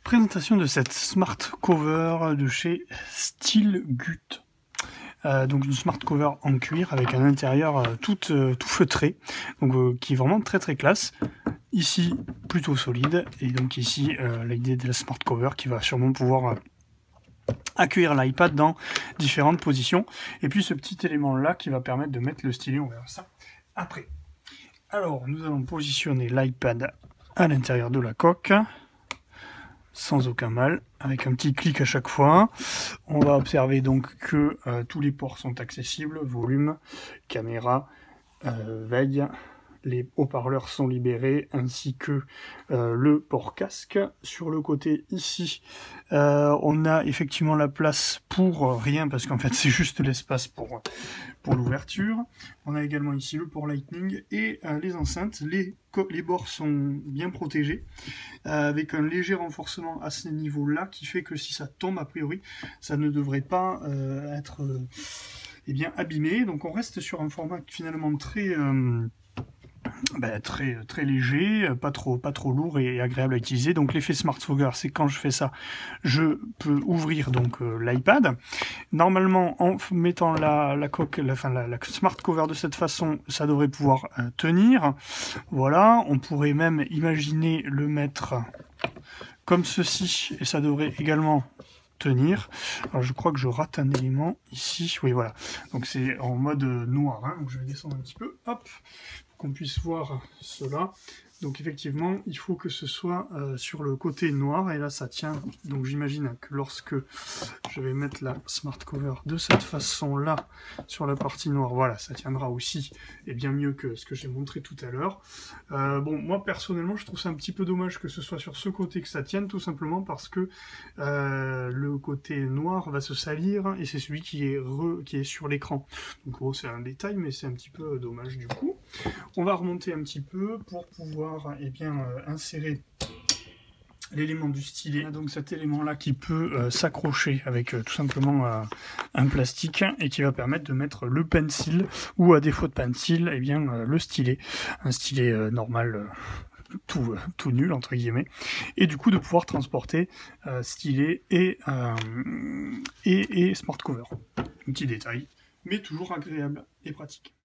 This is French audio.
Présentation de cette smart cover de chez Stilgut. Donc une smart cover en cuir avec un intérieur tout feutré, donc qui est vraiment très classe. Ici plutôt solide, et donc ici l'idée de la smart cover qui va sûrement pouvoir accueillir l'iPad dans différentes positions. Et puis ce petit élément là qui va permettre de mettre le stylet, on verra ça après. Alors nous allons positionner l'iPad à l'intérieur de la coque, sans aucun mal, avec un petit clic à chaque fois. On va observer donc que tous les ports sont accessibles, volume, caméra, veille, les haut-parleurs sont libérés, ainsi que le port casque. Sur le côté ici, on a effectivement la place pour rien, parce qu'en fait c'est juste l'espace pour l'ouverture. On a également ici le port Lightning et les enceintes. Les bords sont bien protégés, avec un léger renforcement à ce niveau-là, qui fait que si ça tombe, a priori, ça ne devrait pas être abîmé. Donc on reste sur un format finalement très léger, pas trop lourd et agréable à utiliser. Donc l'effet Smart Cover, c'est quand je fais ça, je peux ouvrir donc l'iPad. Normalement, en mettant la Smart Cover de cette façon, ça devrait pouvoir tenir. Voilà, on pourrait même imaginer le mettre comme ceci, et ça devrait également tenir. Alors je crois que je rate un élément ici. Oui, voilà. Donc c'est en mode noir, hein. Donc je vais descendre un petit peu, hop, pour qu'on puisse voir cela. Donc effectivement, il faut que ce soit sur le côté noir, et là ça tient. Donc j'imagine que lorsque je vais mettre la smart cover de cette façon-là sur la partie noire, voilà, ça tiendra aussi, et bien mieux que ce que j'ai montré tout à l'heure. Bon, moi personnellement, je trouve ça un petit peu dommage que ce soit sur ce côté que ça tienne, tout simplement parce que le côté noir va se salir, et c'est celui qui est sur l'écran. Donc oh, c'est un détail, mais c'est un petit peu dommage du coup. On va remonter un petit peu pour pouvoir insérer l'élément du stylet. Donc cet élément là qui peut s'accrocher avec tout simplement un plastique, et qui va permettre de mettre le pencil, ou à défaut de pencil, le stylet, un stylet normal, tout nul entre guillemets, et du coup de pouvoir transporter stylet et smart cover. Un petit détail, mais toujours agréable et pratique.